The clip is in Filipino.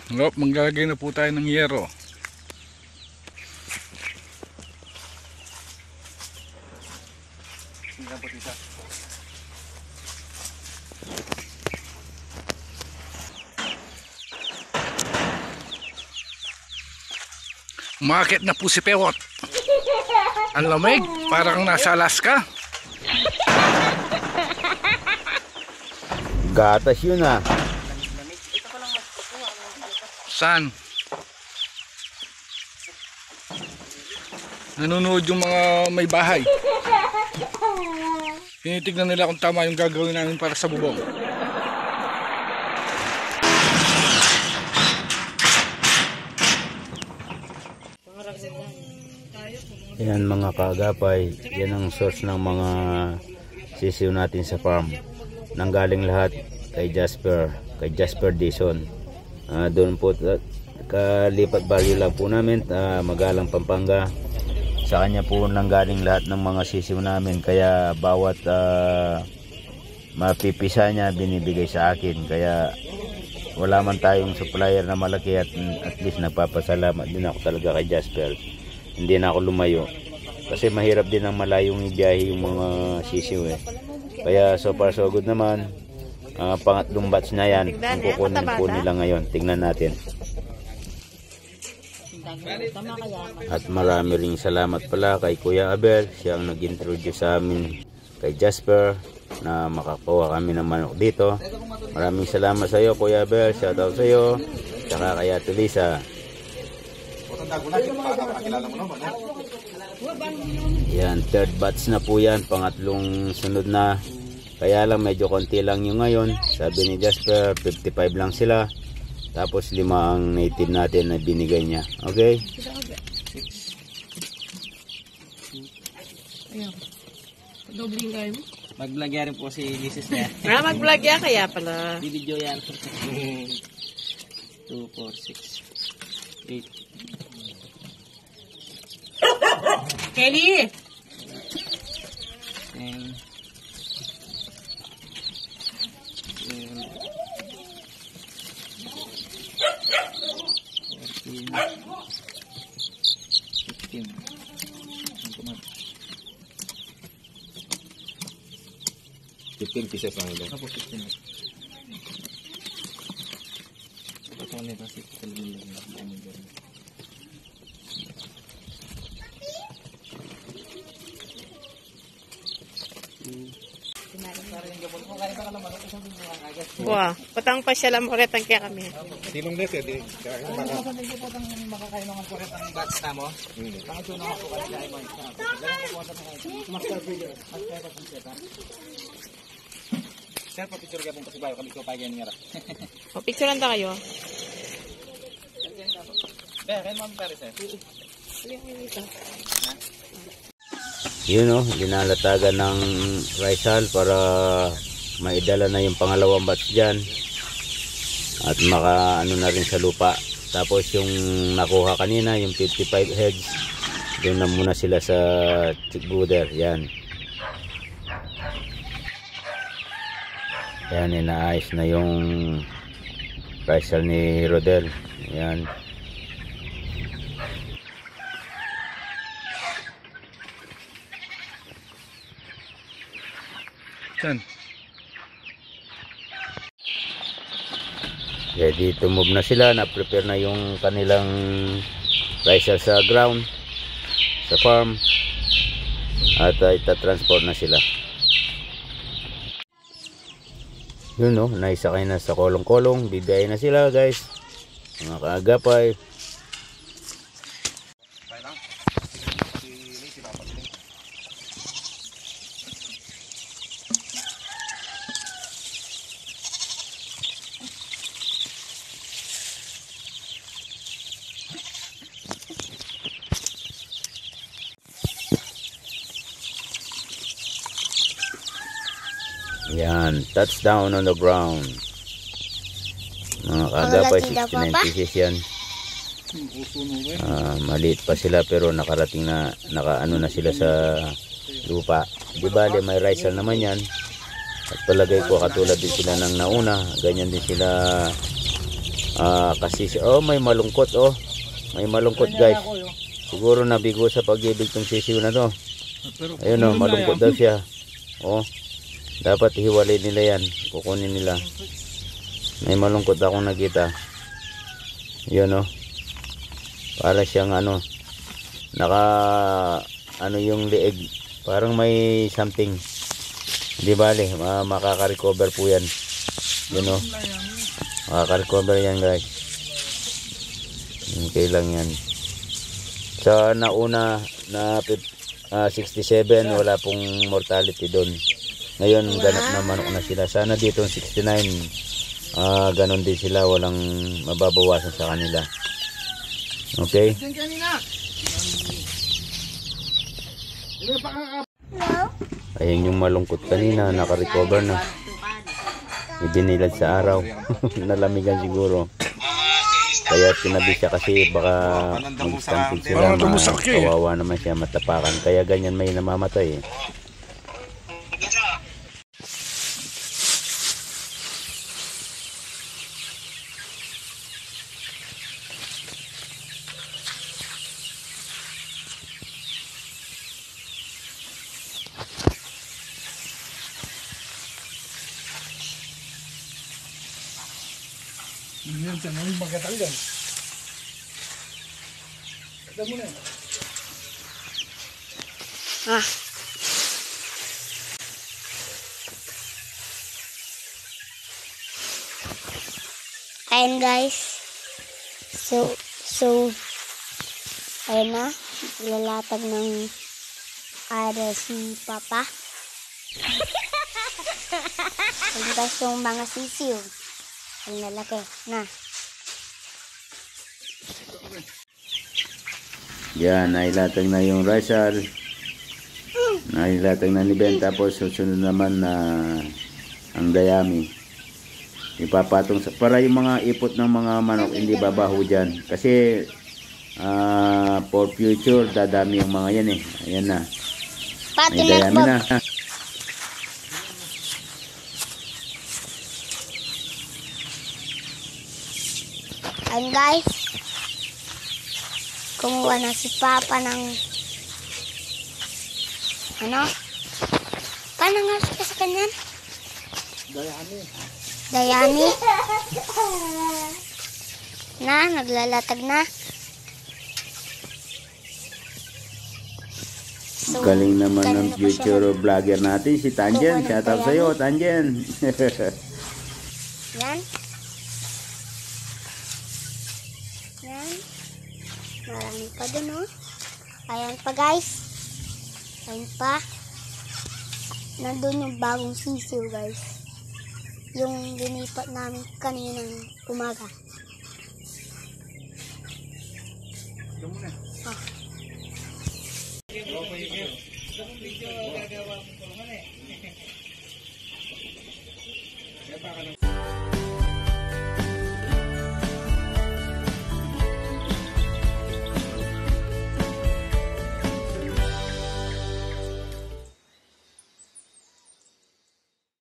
Maglalagay na po tayo ng yero. Umakit na po si Pewot. Ang lamig, parang nasa Alaska. Gatas yun ah. Saan? Nanonood yung mga may bahay. Tinitignan nila kung tama yung gagawin namin para sa bubong. Yan mga kaagapay, yan ang source ng mga sisiw natin sa farm. Nanggaling lahat kay Jasper Dizon. Doon po kalipat value lang po namin, Magalang Pampanga. Sa kanya po nanggaling lahat ng mga sisiw namin, kaya bawat mapipisa niya binibigay sa akin. Kaya wala man tayong supplier na malaki, at least nagpapasalamat din ako talaga kay Jasper. Hindi na ako lumayo kasi mahirap din ang malayong ibiyahe yung mga sisiw eh. Kaya so far so good naman. Pangatlong batch na yan ang kukunin po nila ngayon. Tingnan natin. At marami ring salamat pala kay Kuya Abel. Siya ang nag-introduce sa amin kay Jasper na makakuha kami ng manok dito. Maraming salamat sa iyo Kuya Abel. Shout out sa iyo. Tsaka kay Ate Lisa. Yan, third batch na po yan, pangatlong sunod na. Kaya lang medyo konti lang yung ngayon. Sabi ni Jasper 55 lang sila, tapos 5 ang native natin na binigay niya. Okay, Dobling kayo. Mag-vlog yan po si Mrs. niya. Mag-vlog yan kaya pala. Video yan. 2, 4, 6, 8. Kelly! And 15 pieces lang ito. Tapos 15. Ito nito si Kelly. Wah, patang pa siya lang ulit ang kaya kami. Sinong des eh? Hindi po itong makakain ng kuret ang batch na mo. Pangito na ako kasi dahil mo. Ganyan po sa mga master video. Master pa kung seta. Sir, pa-picture ka pong pasibayo. Kami ko pa yan nga. O, picture lang tayo. Kaya, kayo mga pare sir. Yun o, linalatagan ng Rizal para maidala na yung pangalawang batch dyan. At maka ano na rin sa lupa. Tapos yung nakuha kanina, yung 55 heads, doon na muna sila sa Chigbuder. Yan. Yan, inaayos na yung Rizal ni Rodel. Yan. Saan? Ready to move na sila. Na-prepare na yung kanilang Rizal sa ground, sa farm. At itatransport na sila. Yun no, naisakay na sa kolong-kolong. Bibiyay na sila guys. Mga kaagapay. Yan, touchdown on the ground. Mga kaagapay, 69 pieces yan. Maliit pa sila pero nakarating na, nakaano na sila sa lupa. Di bale, may Rizal naman yan. At palagay ko katulad din sila ng nauna. Ganyan din sila Kasi may malungkot may malungkot guys. Siguro nabigo sa pag-ibig tong sisiw na to. Ayun malungkot daw siya. Dapat hiwalay nila yan, kukunin nila. May malungkot akong nakita. Yun para siyang naka yung liig, parang may something. Di bale, makaka-recover po yan. Yun makaka-recover yan guys. Okay lang yan. Sa nauna na 67, wala pong mortality doon. Ngayon ganap na manok na sila. Sana dito 69 ganon din sila, walang mababawasan sa kanila. Okay. Ayan yung malungkot kanina, naka-recover na. Ibinilad sa araw. Nalamigan siguro. Kaya tinabi siya kasi baka mag-stampede sila. Kawawa naman siya, matapakan. Kaya ganyan may namamatay. Yan, tanong magkatanggal. Kada mo na. Ayan guys. So ayan na. Lalatag ng ara si Papa. Ayan guys yung mga sisiw. Ang lalaki na. Yan, nailatag na yung Rizal. Nailatag na ni Ben. Tapos susunod naman na ang Dayami. Ipapatong para yung mga ipot ng mga manok hindi babaho dyan. Kasi for future dadami yung mga yan Ayan na. Pati May Dayami na. Ayan guys, kumuha na si Papa ng paano nga siya sa kanyan? Dayami na, naglalatag na. So, Galing naman ng future vlogger natin si Tanjen. Shoutout sa'yo Tanjen. Yan. Yan. Marami pa dun Ayan pa guys. Ayan pa. Nandun yung bagong sisiw guys. Yung linipat namin kaninang umaga. Video gagawa mo pa naman